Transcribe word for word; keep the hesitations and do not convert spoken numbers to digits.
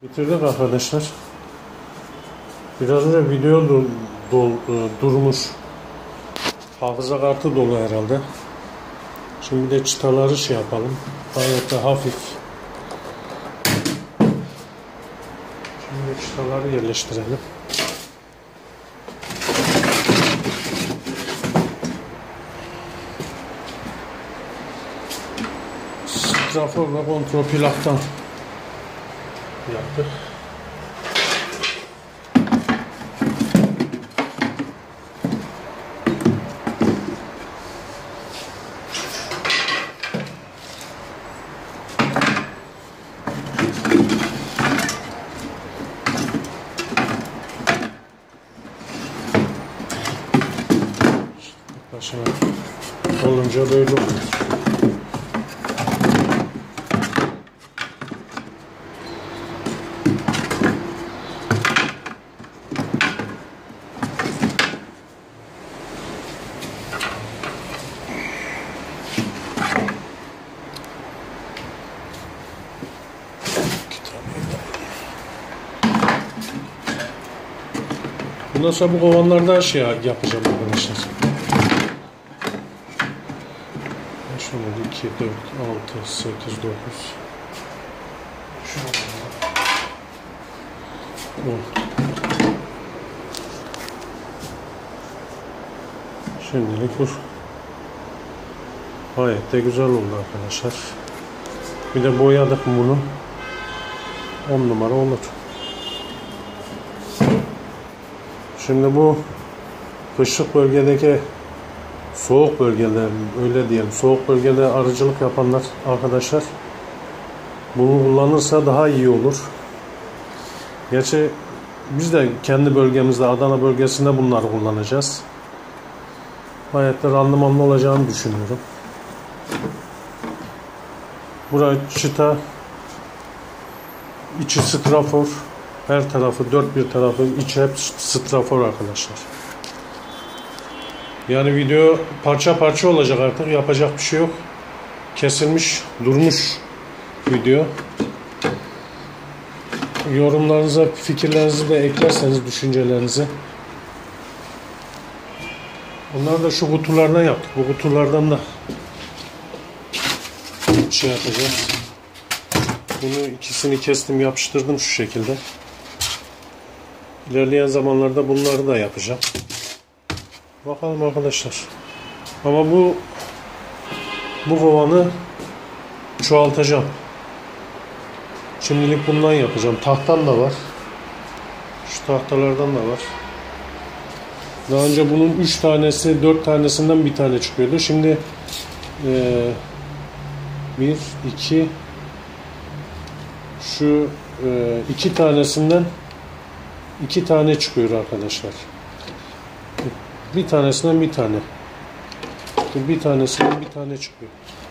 Bitirdik arkadaşlar. Biraz önce video do, do, durmuş. Hafıza kartı dolu herhalde. Şimdi de çıtaları şey yapalım. Gayet de hafif. Şimdi çıtaları yerleştirelim. Strafor ve kontrol plaktan yaptık. Başına olunca böyle olur. Bundan sonra bu kovanlardan şey yapacağım arkadaşlar. Şöyle iki, dört, altı, sekiz, dokuz. on. Şimdilik bu. Gayet de güzel oldu arkadaşlar. Bir de boyadık mı bunu? on numara olur. Şimdi bu kışlık bölgedeki soğuk bölgede, öyle diyelim, soğuk bölgede arıcılık yapanlar arkadaşlar bunu kullanırsa daha iyi olur. Gerçi biz de kendi bölgemizde, Adana bölgesinde bunları kullanacağız. Gayet de randımanlı olacağını düşünüyorum. Burası çıta, içi strafor, her tarafı, dört bir tarafı, içi hep strafor arkadaşlar. Yani video parça parça olacak artık, yapacak bir şey yok. Kesilmiş, durmuş video. Yorumlarınıza, fikirlerinizi de eklerseniz, düşüncelerinizi. Onları da şu kutulardan yaptık. Bu kutulardan da şey yapacağız. Bunu ikisini kestim, yapıştırdım şu şekilde. İlerleyen zamanlarda bunları da yapacağım. Bakalım arkadaşlar. Ama bu bu kovanı çoğaltacağım. Şimdilik bundan yapacağım. Tahtam da var. Şu tahtalardan da var. Daha önce bunun üç tanesi, dört tanesinden bir tane çıkıyordu. Şimdi e, bir, iki, şu e, iki tanesinden iki tane çıkıyor arkadaşlar. Bir tanesinden bir tane. Bir tanesinden bir tane çıkıyor.